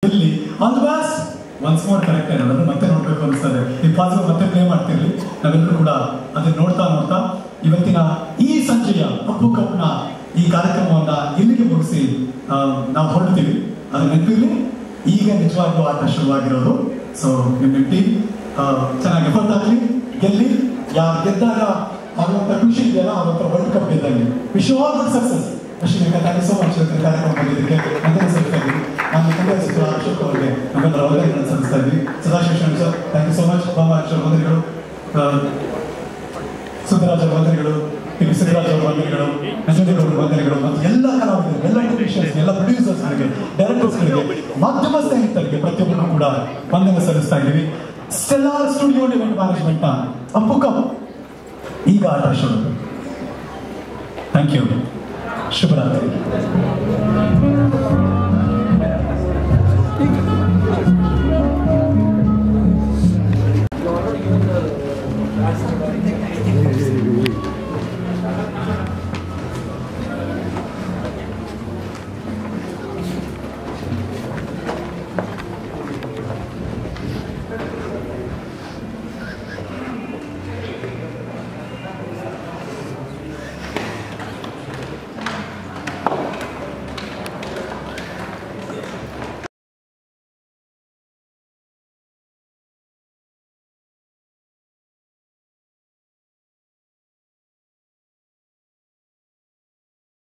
ಇಲ್ಲಿ all the best. Once more correct ಅನ್ನೋದನ್ನು ಮತ್ತೆ ನೋಡ್ಬೇಕು ಅನಿಸ್ತದೆ. ಈ ಪಾಸಿಟಿವ್ ಮತ್ತೆ ಪ್ಲೇ ಮಾಡ್ತಿರ್ಲಿ. ನಾವೆಲ್ಲರೂ ಕೂಡ ಅದನ್ನ ನೋಡ್ತಾ ಇವತ್ತಿನ ಈ ಸಂಜೆಯ ಕಪ್ಪು ಕಪ್ನ ಈ ಕಾರ್ಯಕ್ರಮವನ್ನ ಇಲ್ಲಿಗೆ ಮುಗಿಸಿ ನಾವು ಹೊರಡ್ತೀವಿ. ಅದು ನೆನಪಿರ್ಲಿ, ಈಗ ನಿಜವಾಗ್ಲೂ ಆಟ ಶುರುವಾಗಿರೋದು. ಸೊ ನಿಮ್ಮ ಟೀಮ್ ಚೆನ್ನಾಗಿ ಎಫರ್ಟ್ ಹಾಕಲಿ, ಗೆಲ್ಲಿ. ಯಾರು ಗೆದ್ದಾಗ ಆಗುವಂತ ಖುಷಿ ಇದೆಯಲ್ಲ, ಆಗುವಂತ ವರ್ಲ್ಡ್ ಕಪ್ ಗೆದ್ದಲ್ಲಿ. Wish you all good success. Ashwini, thank you so much ಕಾರ್ಯಕ್ರಮ ಬಂದಿದ್ದಕ್ಕೆ ವಂದನೆ ಸಲ್ಲಿಸ್ತಾ ಇದ್ದೀವಿ. ನಾನು ತಂದೆ ಹೆಸರು ಅಶೋಕ್ ಅವರಿಗೆ ನಮ್ಮೆಲ್ಲರ ವಂದನೆಗಳನ್ನು ಸಲ್ಲಿಸ್ತಾ ಇದ್ವಿ. Sadashiv sir, thank you so much. Baba Ashok ವಂದನೆಗಳು, ಸುಂದರಾಜ್ ಅವರ ವಂದನೆಗಳು, ಪಿ ಸಿದ್ದರಾಜ್ ಅವರ ವಂದನೆಗಳು, ನಂಜೇಗೌಡ ಅವರ ವಂದನೆಗಳು, ಮತ್ತು ಎಲ್ಲ ಕಲಾವಿದರು, ಎಲ್ಲ ಟೆಕ್ನಿಷಿಯನ್ಸ್, ಎಲ್ಲ ಪ್ರೊಡ್ಯೂಸರ್ಸ್ಗಳಿಗೆ, ಡೈರೆಕ್ಟರ್ಸ್ಗಳಿಗೆ, ಮಾಧ್ಯಮ ಸ್ನೇಹಿತರಿಗೆ ಪ್ರತಿಯೊಬ್ಬರು ಕೂಡ ವಂದನೆ ಸಲ್ಲಿಸ್ತಾ ಇದ್ದೀವಿ. ಸ್ಟೆಲ್ಲಾರ್ ಸ್ಟುಡಿಯೋ ಇವೆಂಟ್ ಮ್ಯಾನೇಜ್ಮೆಂಟ್ ನ ಕಪ್ಪು ಕಪ್ ಈಗ ಆಟ ಶುರು. Thank you. ಶುಭರಾತ್ರಿ.